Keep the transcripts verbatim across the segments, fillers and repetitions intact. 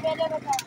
पहले बताया।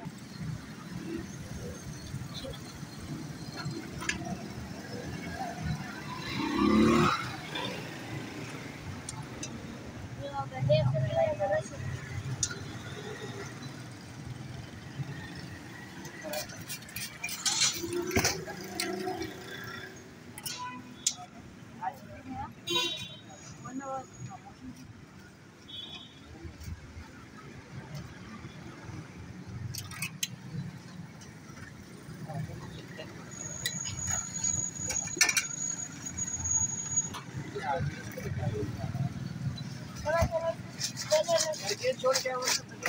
छोड़ क्या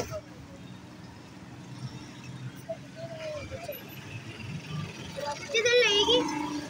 किधर लगेगी?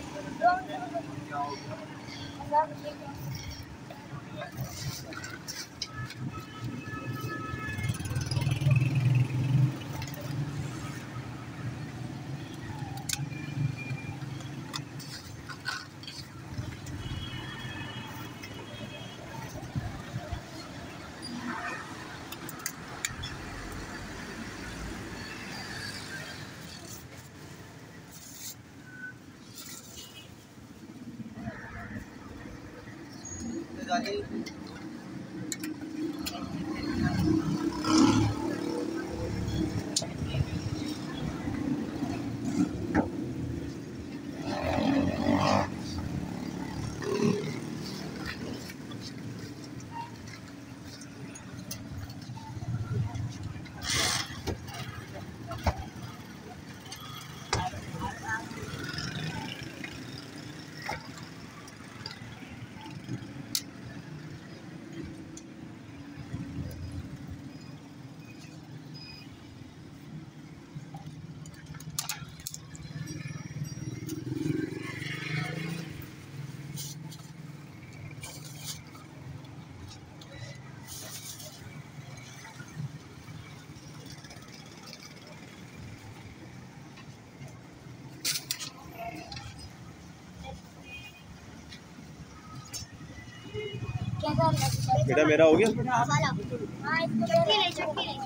बेटा मेरा हो गया। हाँ इसको चटनी ले चटनी ले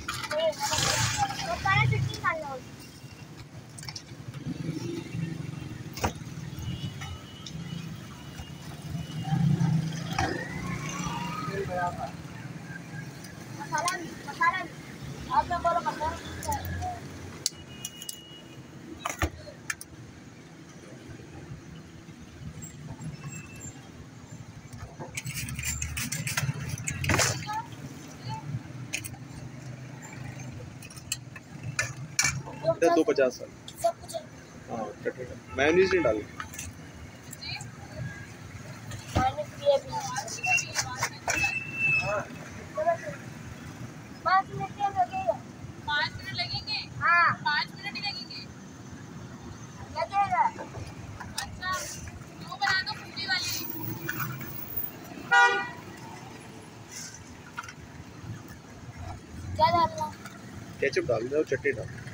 तो सारा चटनी खा लो। मसाला मसाला आपने बोलो मसाला दो पचास सब कुछ हाँ चटनी मेयोनीज नहीं डालना। पाँच मिनट लगेगा। पाँच मिनट लगेंगे? हाँ पाँच मिनट ही लगेंगे। लगेगा। अच्छा वो बना दो पूरी वाली। क्या डालना? केचप डाल दो, चटनी डाल।